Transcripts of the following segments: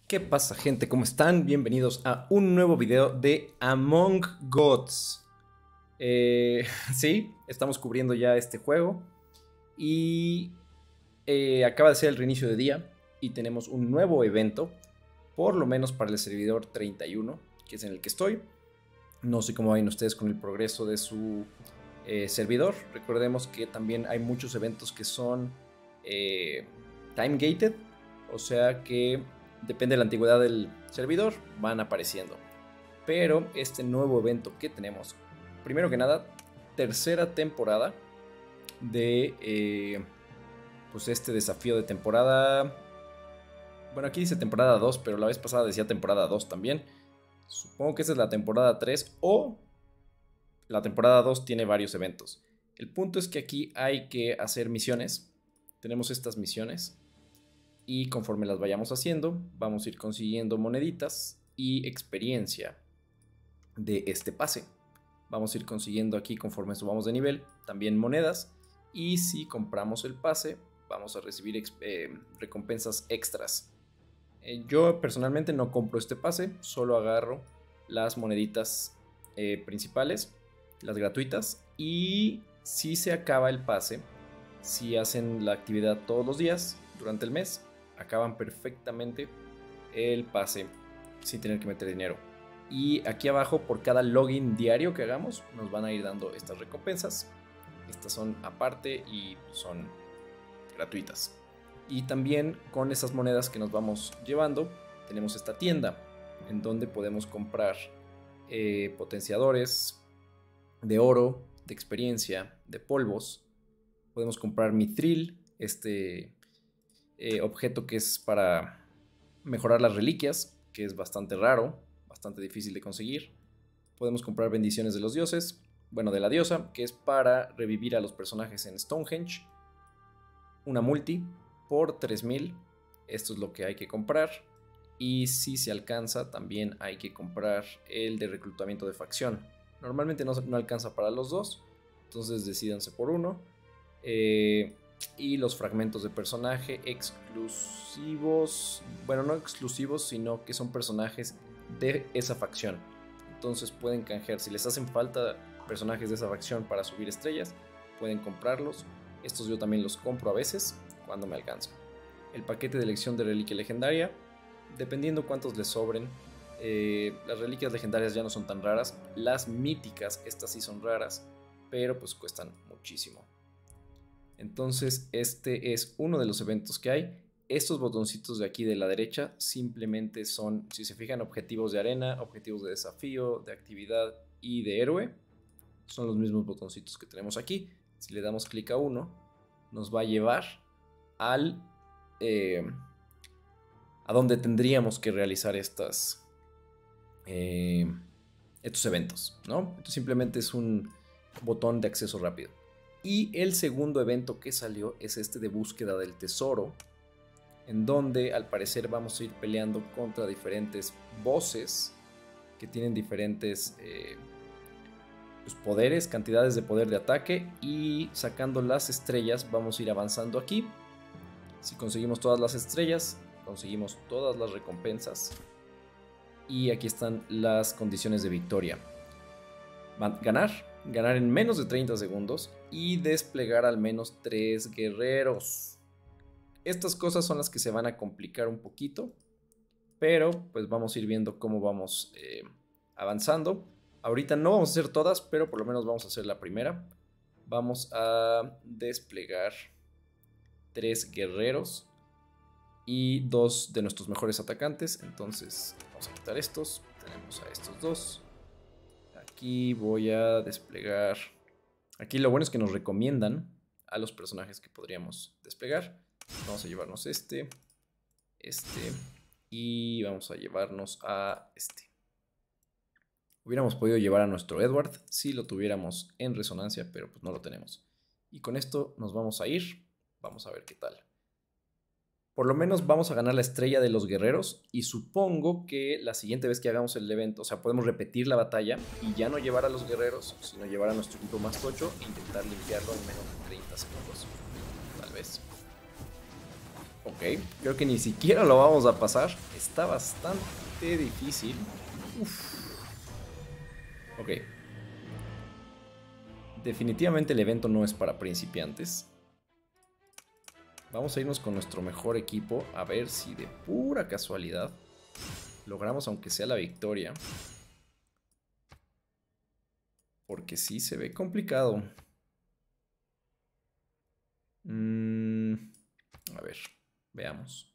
¿Qué pasa, gente? ¿Cómo están? Bienvenidos a un nuevo video de Among Gods. Sí, estamos cubriendo ya este juego y acaba de ser el reinicio de día y tenemos un nuevo evento, por lo menos para el servidor 31, que es en el que estoy. No sé cómo vayan ustedes con el progreso de su servidor. Recordemos que también hay muchos eventos que son time gated, o sea que depende de la antigüedad del servidor, van apareciendo. Pero este nuevo evento que tenemos, primero que nada, tercera temporada de pues este desafío de temporada. Bueno, aquí dice temporada 2, pero la vez pasada decía temporada 2 también. Supongo que esta es la temporada 3 o la temporada 2 tiene varios eventos. El punto es que aquí hay que hacer misiones. Tenemos estas misiones y conforme las vayamos haciendo, vamos a ir consiguiendo moneditas y experiencia de este pase. Vamos a ir consiguiendo aquí, conforme subamos de nivel, también monedas. Y si compramos el pase, vamos a recibir recompensas extras. Yo personalmente no compro este pase, solo agarro las moneditas principales, las gratuitas. Y si se acaba el pase, si hacen la actividad todos los días durante el mes, acaban perfectamente el pase sin tener que meter dinero. Y aquí abajo, por cada login diario que hagamos, nos van a ir dando estas recompensas. Estas son aparte y son gratuitas. Y también con esas monedas que nos vamos llevando, tenemos esta tienda en donde podemos comprar potenciadores de oro, de experiencia, de polvos. Podemos comprar mithril, este objeto que es para mejorar las reliquias, que es bastante raro, bastante difícil de conseguir. Podemos comprar bendiciones de los dioses, bueno, de la diosa, que es para revivir a los personajes en Stonehenge. Una multi por 3000, esto es lo que hay que comprar. Y si se alcanza, también hay que comprar el de reclutamiento de facción. Normalmente no alcanza para los dos, entonces decídanse por uno. Y los fragmentos de personaje exclusivos, bueno, no exclusivos, sino que son personajes de esa facción. Entonces pueden canjear, si les hacen falta personajes de esa facción para subir estrellas, pueden comprarlos. Estos yo también los compro a veces cuando me alcanzo. El paquete de elección de reliquia legendaria, dependiendo cuántos les sobren. Las reliquias legendarias ya no son tan raras. Las míticas, estas sí son raras, pero pues cuestan muchísimo. Entonces este es uno de los eventos que hay. Estos botoncitos de aquí de la derecha simplemente son, si se fijan, objetivos de arena, objetivos de desafío, de actividad y de héroe. Son los mismos botoncitos que tenemos aquí. Si le damos clic a uno, nos va a llevar al a donde tendríamos que realizar estos eventos, ¿no? Entonces simplemente es un botón de acceso rápido. Y el segundo evento que salió es este de búsqueda del tesoro, en donde al parecer vamos a ir peleando contra diferentes bosses que tienen diferentes pues poderes, cantidades de poder de ataque, y sacando las estrellas vamos a ir avanzando aquí. Si conseguimos todas las estrellas, conseguimos todas las recompensas. Y aquí están las condiciones de victoria. Ganar en menos de 30 segundos y desplegar al menos 3 guerreros. Estas cosas son las que se van a complicar un poquito, pero pues vamos a ir viendo cómo vamos avanzando. Ahorita no vamos a hacer todas, pero por lo menos vamos a hacer la primera. Vamos a desplegar 3 guerreros y 2 de nuestros mejores atacantes. Entonces vamos a quitar estos. Tenemos a estos dos. Aquí voy a desplegar. Aquí lo bueno es que nos recomiendan a los personajes que podríamos desplegar. Vamos a llevarnos este y vamos a llevarnos a este. Hubiéramos podido llevar a nuestro Edward si lo tuviéramos en resonancia, pero pues no lo tenemos. Y con esto nos vamos a ir. Vamos a ver qué tal. Por lo menos vamos a ganar la estrella de los guerreros, y supongo que la siguiente vez que hagamos el evento, o sea, podemos repetir la batalla y ya no llevar a los guerreros, sino llevar a nuestro equipo más tocho e intentar limpiarlo en menos de 30 segundos, tal vez. Ok, creo que ni siquiera lo vamos a pasar. Está bastante difícil. Uf. Ok. Definitivamente el evento no es para principiantes. Vamos a irnos con nuestro mejor equipo. A ver si de pura casualidad logramos aunque sea la victoria. Porque sí se ve complicado. A ver, veamos.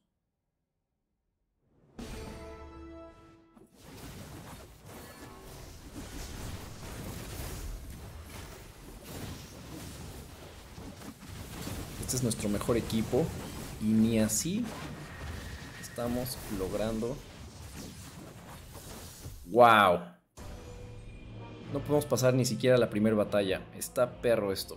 Este es nuestro mejor equipo. Y ni así estamos logrando. ¡Wow! No podemos pasar ni siquiera la primera batalla. Está perro esto.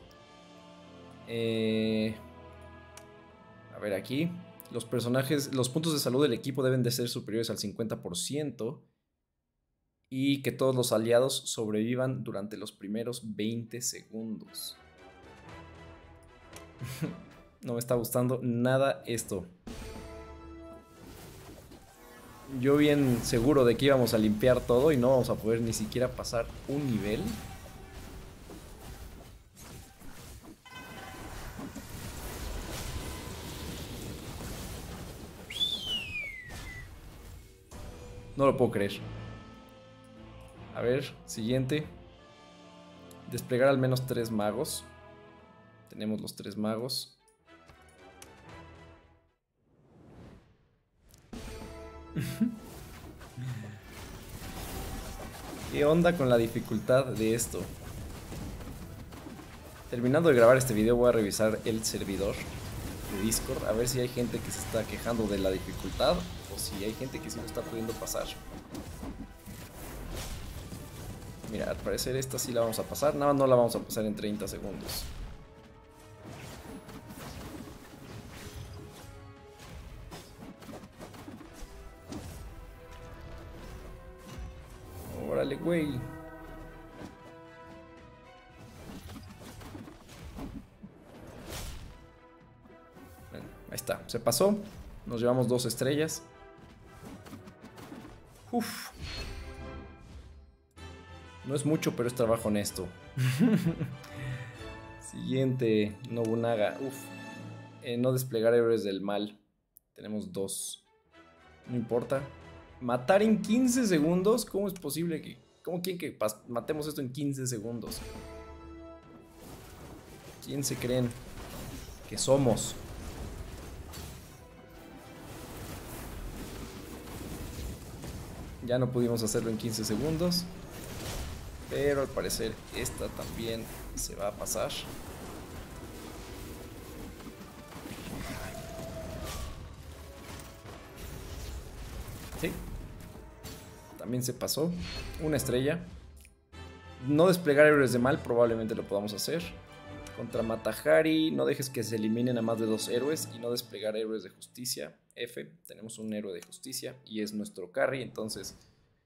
A ver aquí. Los personajes, los puntos de salud del equipo deben de ser superiores al 50%. Y que todos los aliados sobrevivan durante los primeros 20 segundos. No me está gustando nada esto. Yo bien seguro de que íbamos a limpiar todo y no vamos a poder ni siquiera pasar un nivel. No lo puedo creer. A ver, siguiente. Desplegar al menos 3 magos. Tenemos los 3 magos. ¿Qué onda con la dificultad de esto? Terminando de grabar este video voy a revisar el servidor de Discord. A ver si hay gente que se está quejando de la dificultad. O si hay gente que sí lo está pudiendo pasar. Mira, al parecer esta sí la vamos a pasar. Nada más no la vamos a pasar en 30 segundos. Órale, güey. Bueno, ahí está, se pasó. Nos llevamos 2 estrellas. Uf. No es mucho, pero es trabajo honesto. Siguiente, Nobunaga. Uf. No desplegar héroes del mal. Tenemos 2. No importa. Matar en 15 segundos. ¿Cómo es posible que... ¿Cómo quieren que matemos esto en 15 segundos? ¿Quién se creen que somos? Ya no pudimos hacerlo en 15 segundos. Pero al parecer esta también se va a pasar. Sí. También se pasó. Una estrella. No desplegar héroes de mal, probablemente lo podamos hacer. Contra Matahari, no dejes que se eliminen a más de 2 héroes. Y no desplegar héroes de justicia. F, tenemos un héroe de justicia y es nuestro carry, entonces...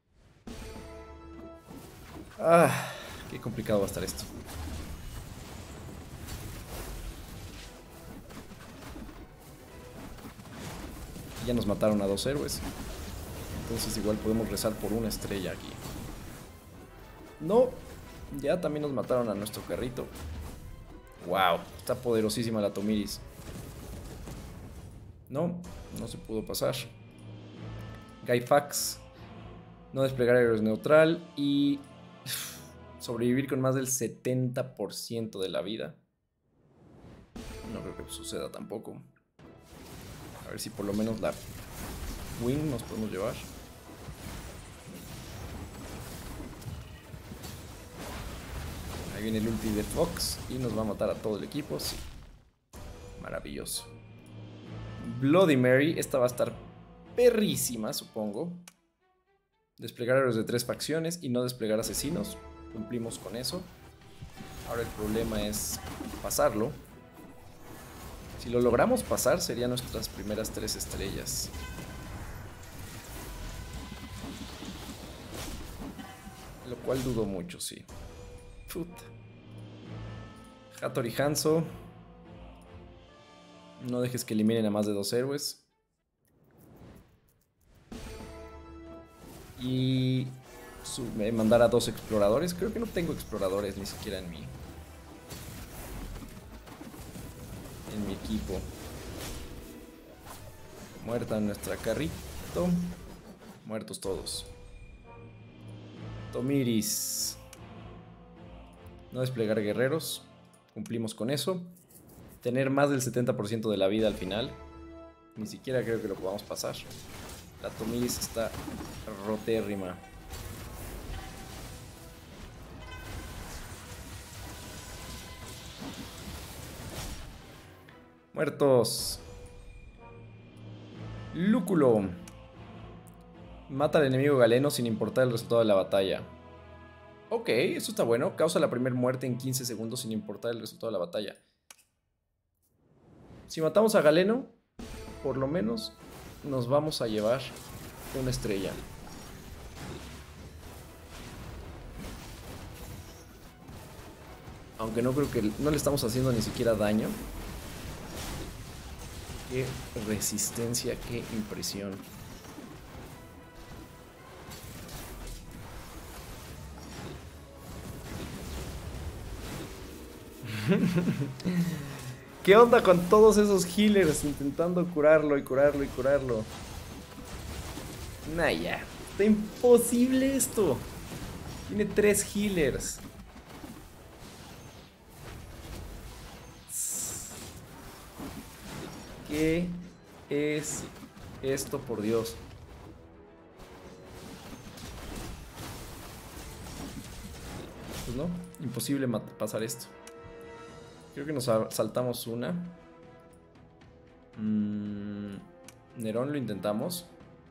qué complicado va a estar esto. Ya nos mataron a 2 héroes. Entonces igual podemos rezar por una estrella aquí. No, ya también nos mataron a nuestro carrito. Wow, está poderosísima la Tomiris. No, no se pudo pasar. Gaifax. No desplegar héroes neutral y sobrevivir con más del 70% de la vida. No creo que suceda tampoco. A ver si por lo menos la win nos podemos llevar. Ahí viene el ulti de Fox y nos va a matar a todo el equipo. Sí. Maravilloso. Bloody Mary, esta va a estar perrísima, supongo. Desplegar héroes de 3 facciones y no desplegar asesinos. Cumplimos con eso. Ahora el problema es pasarlo. Si lo logramos pasar, serían nuestras primeras 3 estrellas. Lo cual dudo mucho, sí. Puta. Hattori Hanzo. No dejes que eliminen a más de 2 héroes. Y mandar a 2 exploradores. Creo que no tengo exploradores ni siquiera en mi equipo. Muerta nuestra carrito. Muertos todos. Tomiris. No desplegar guerreros. Cumplimos con eso. Tener más del 70% de la vida al final. Ni siquiera creo que lo podamos pasar. La Tomiris está rotérrima. Muertos. Lúculo. Mata al enemigo galeno sin importar el resultado de la batalla. Ok, eso está bueno. Causa la primera muerte en 15 segundos sin importar el resultado de la batalla. Si matamos a Galeno, por lo menos nos vamos a llevar una estrella. Aunque no creo que... No le estamos haciendo ni siquiera daño. Qué resistencia, qué impresión. ¿Qué onda con todos esos healers intentando curarlo y curarlo y curarlo? Nah, ya. Está imposible esto. Tiene 3 healers. ¿Qué es esto, por Dios? Pues no, imposible pasar esto. Creo que nos saltamos una. Nerón lo intentamos.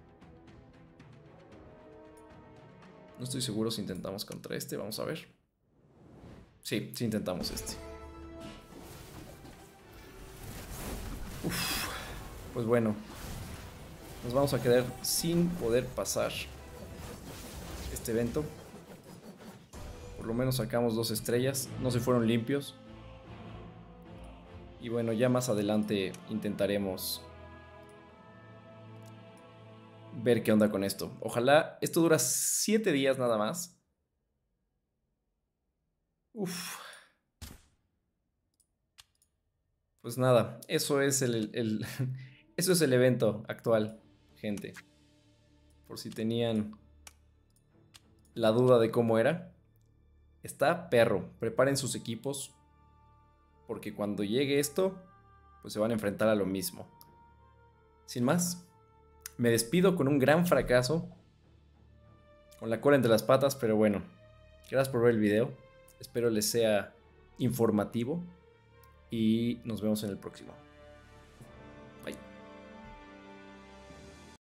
No estoy seguro si intentamos contra este. Vamos a ver. Sí, sí intentamos este. Uf, pues bueno. Nos vamos a quedar sin poder pasar este evento. Por lo menos sacamos 2 estrellas. No se fueron limpios. Y bueno, ya más adelante intentaremos ver qué onda con esto. Ojalá esto dura 7 días nada más. Uf. Pues nada, eso es eso es el evento actual, gente. Por si tenían la duda de cómo era. Está perro. Preparen sus equipos. Porque cuando llegue esto, pues se van a enfrentar a lo mismo. Sin más, me despido con un gran fracaso. Con la cola entre las patas, pero bueno. Gracias por ver el video. Espero les sea informativo. Y nos vemos en el próximo.